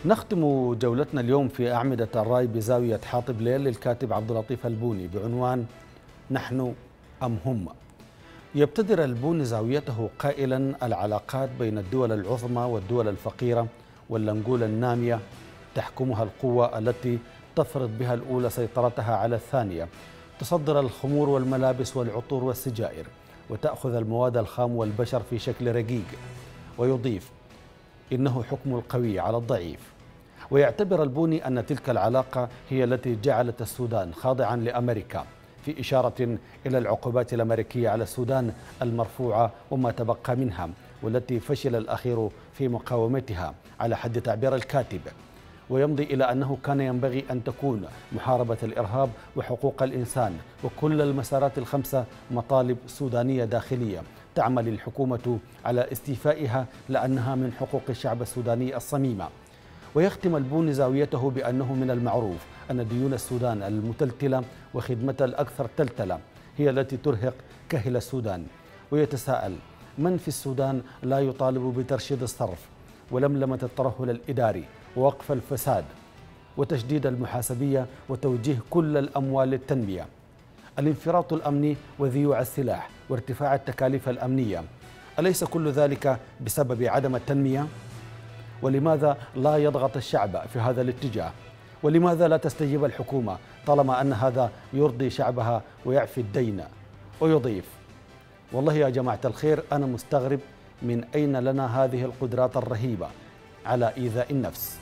نختم جولتنا اليوم في أعمدة الرأي بزاوية حاطب ليل للكاتب عبد اللطيف البوني بعنوان نحن أم هم. يبتدر البوني زاويته قائلا: العلاقات بين الدول العظمى والدول الفقيرة واللنقول النامية تحكمها القوة التي تفرض بها الأولى سيطرتها على الثانية، تصدر الخمور والملابس والعطور والسجائر، وتأخذ المواد الخام والبشر في شكل رقيق. ويضيف: إنه حكم القوي على الضعيف. ويعتبر البوني أن تلك العلاقة هي التي جعلت السودان خاضعا لأمريكا، في إشارة إلى العقوبات الأمريكية على السودان المرفوعة وما تبقى منها، والتي فشل الأخير في مقاومتها على حد تعبير الكاتب. ويمضي إلى أنه كان ينبغي أن تكون محاربة الإرهاب وحقوق الإنسان وكل المسارات الخمسة مطالب سودانية داخلية تعمل الحكومة على استيفائها، لأنها من حقوق الشعب السوداني الصميمة. ويختم البوني زاويته بأنه من المعروف أن ديون السودان المتلتلة وخدمتها الأكثر تلتلة هي التي ترهق كاهل السودان. ويتساءل: من في السودان لا يطالب بترشيد الصرف ولملمة الترهل الإداري ووقف الفساد وتشديد المحاسبية وتوجيه كل الأموال للتنمية؟ الانفراط الأمني وذيوع السلاح وارتفاع التكاليف الأمنية، أليس كل ذلك بسبب عدم التنمية؟ ولماذا لا يضغط الشعب في هذا الاتجاه؟ ولماذا لا تستجيب الحكومة طالما أن هذا يرضي شعبها ويعفي الدين؟ ويضيف: والله يا جماعة الخير، أنا مستغرب من أين لنا هذه القدرات الرهيبة على إيذاء النفس.